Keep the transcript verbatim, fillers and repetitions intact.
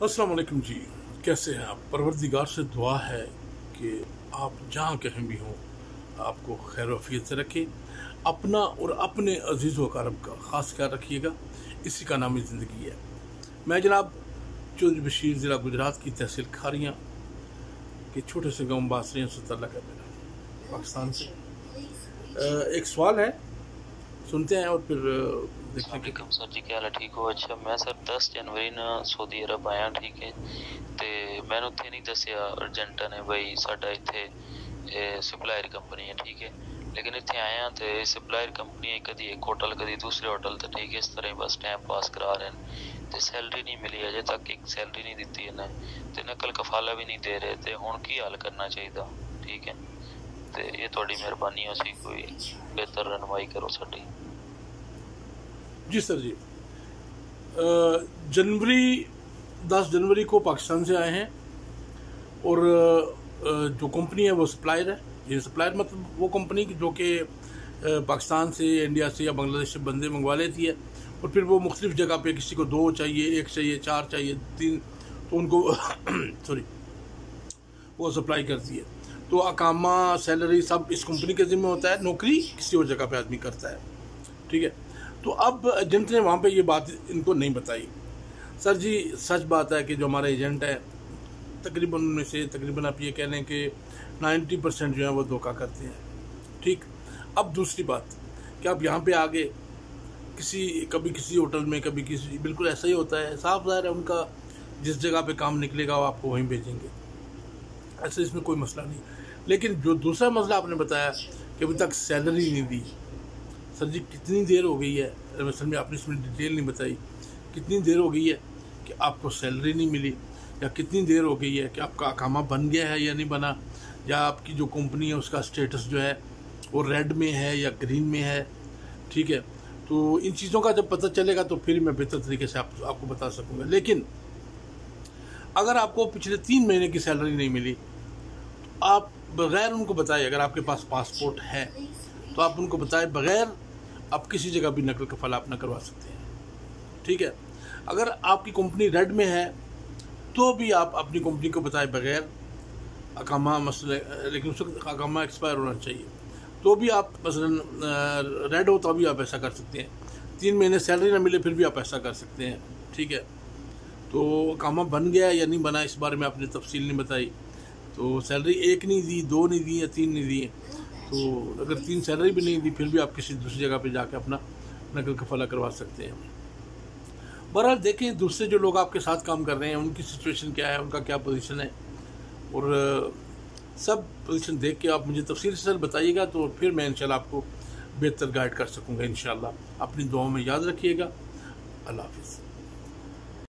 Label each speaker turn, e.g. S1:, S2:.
S1: अस्सलाम वालेकुम जी, कैसे हैं आप? परवरदिगार से दुआ है कि आप जहाँ कहीं भी हों आपको खैर वफ़ियत से रखें, अपना और अपने अजीज़ व अक़ारब का ख़ास ख्याल रखिएगा। इसी का नाम ज़िंदगी है। मैं जनाब चौधरी बशीर ज़िला गुजरात की तहसील खारियाँ के छोटे से गाँव बासरियाँ से तल्लुक़ है मेरा, पाकिस्तान से। एक सवाल है, सुनते हैं और फिर देखते हैं।
S2: सर जी क्या हाल है? ठीक हो? अच्छा मैं सर दस जनवरी ना सऊदी अरब आया, ठीक है, तो मैंने उत्थे नहीं दसिया एजेंटा ने बई साडा इत्थे सप्लायर कंपनी है, ठीक है, लेकिन इत्थे आया तो सप्लायर कंपनी कभी एक होटल कभी दूसरे होटल, तो ठीक है इस तरह बस टाइम पास करा रहे हैं, तो सैलरी नहीं मिली, अजे तक एक सैलरी नहीं दी इन्हें, तो नकल कफाला भी नहीं दे रहे, तो हुण की हल करना चाहिए? ठीक है, तो ये थोड़ी मेहरबानी हो सी कोई बेहतर रहनुमाई करो साडी।
S1: जी सर जी, जनवरी दस जनवरी को पाकिस्तान से आए हैं और जो कंपनी है वो सप्लायर है। ये सप्लायर मतलब वो कंपनी जो कि पाकिस्तान से, इंडिया से या बांग्लादेश से बंदे मंगवा लेती है और फिर वो मुख्तलिफ जगह पे किसी को दो चाहिए, एक चाहिए, चार चाहिए, तीन, तो उनको सॉरी वो सप्लाई करती है। तो अकामा, सैलरी सब इस कंपनी के ज़िम्मे होता है, नौकरी किसी और जगह पे आदमी करता है, ठीक है। तो अब एजेंट ने वहाँ पे ये बात इनको नहीं बताई। सर जी सच बात है कि जो हमारे एजेंट है तकरीबन उनमें से तकरीबन आप ये कह लें कि नब्बे परसेंट जो है वो धोखा करते हैं, ठीक। अब दूसरी बात कि आप यहाँ पे आगे किसी कभी किसी होटल में, कभी किसी, बिल्कुल ऐसा ही होता है, साफ ज़ाहिर है उनका जिस जगह पे काम निकलेगा वो आपको वहीं भेजेंगे, ऐसे इसमें कोई मसला नहीं। लेकिन जो दूसरा मसला आपने बताया कि अभी तक सैलरी नहीं दी, सर जी कितनी देर हो गई है, असल में आपने इसमें डिटेल नहीं बताई, कितनी देर हो गई है कि आपको सैलरी नहीं मिली, या कितनी देर हो गई है कि आपका अकामा बन गया है या नहीं बना, या आपकी जो कंपनी है उसका स्टेटस जो है वो रेड में है या ग्रीन में है, ठीक है। तो इन चीज़ों का जब पता चलेगा तो फिर मैं बेहतर तरीके से आप, आपको बता सकूँगा। लेकिन अगर आपको पिछले तीन महीने की सैलरी नहीं मिली तो आप बग़ैर उनको बताए, अगर आपके पास पासपोर्ट है तो आप उनको बताए बग़ैर आप किसी जगह भी नकल कफाला अपना करवा सकते हैं, ठीक है। अगर आपकी कंपनी रेड में है तो भी आप अपनी कंपनी को बताए बगैर अकामा मसले, लेकिन उस वक्त अकामा एक्सपायर होना चाहिए, तो भी आप मसलन रेड हो तो भी आप ऐसा कर सकते हैं। तीन महीने सैलरी ना मिले फिर भी आप ऐसा कर सकते हैं, ठीक है। तो अकामा बन गया या नहीं बना इस बारे में आपने तफसील नहीं बताई, तो सैलरी एक नहीं दी, दो नहीं दी या तीन नहीं दी, तो अगर तीन सैलरी भी नहीं दी फिर भी आप किसी दूसरी जगह पे जाके अपना नकल कफाला करवा सकते हैं। बहरहाल देखें दूसरे जो लोग आपके साथ काम कर रहे हैं उनकी सिचुएशन क्या है, उनका क्या पोजीशन है, और सब पोजीशन देख के आप मुझे तफसील से सर बताइएगा, तो फिर मैं इंशाल्लाह आपको बेहतर गाइड कर सकूँगा इंशाल्लाह। अपनी दुआओं में याद रखिएगा। अल्लाह हाफ़िज़।